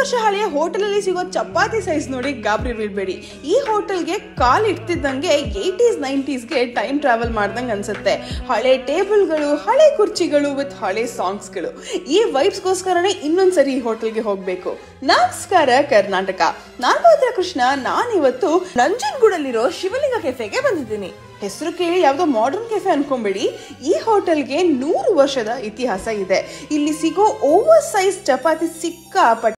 ವರ್ಷ ಹಳೆಯ ಹೋಟೆಲ್ ಅಲ್ಲಿ ಸಿಗೋ ಚಪಾತಿ ಸೈಜ್ ನೋಡಿ ಗಾಬರಿ ಬೀಳ್ಬೇಡಿ. ಈ ಹೋಟೆಲ್ಗೆ ಕಾಲ್ ಇಡ್ತಿದ್ದಂಗೆ 80s 90sಗೆ ಟೈಮ್ ಟ್ರಾವೆಲ್ ಮಾಡ್ದಂಗೆ ಅನ್ಸುತ್ತೆ. ಹಳೆ ಟೇಬಲ್ಗಳು, ಹಳೆ ಕುರ್ಚಿಗಳು ವಿತ್ ಹಳೆ ಸಾಂಗ್ಸ್ಗಳು. ಈ ವೈಬ್ಸ್ಗೋಸ್ಕರನೇ ಇನ್ನೊಂದ್ಸರಿ ಈ ಹೋಟೆಲ್ಗೆ ಹೋಗ್ಬೇಕು. ನಮಸ್ಕಾರ ಕರ್ನಾಟಕ, ನಾನು ಪವಿತ್ರ ಕೃಷ್ಣ. ನಾನಿವತ್ತು ನಂಜನಗೂಡಲ್ಲಿರೋ ಶಿವಲಿಂಗ ಕೆಫೆಗೆ ಬಂದಿದ್ದೀನಿ. ಹೆಸರು ಕೇಳಿ ಯಾವುದೋ ಮಾಡರ್ನ್ ಕೆಫೆ ಅನ್ಕೊಂಬೇಡಿ. ಈ ಹೋಟೆಲ್ಗೆ 100 ವರ್ಷದ ಇತಿಹಾಸ ಇದೆ. ಇಲ್ಲಿ ಸಿಗೋ ಓವರ್ ಸೈಜ್ ಚಪಾತಿ ಸಿಕ್ಕಾಪಟ್ಟೆ